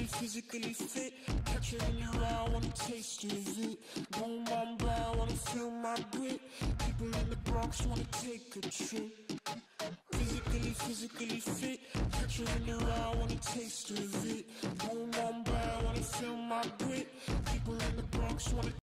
physically fit. Catch it in your eye, wanna taste of it. Boom, boom, blah, wanna feel my grit. People in the Bronx wanna take a trip. Physically fit. Catch it in your eye, wanna taste of it. Boom, boom, blah, wanna feel my grit. People in the Bronx wanna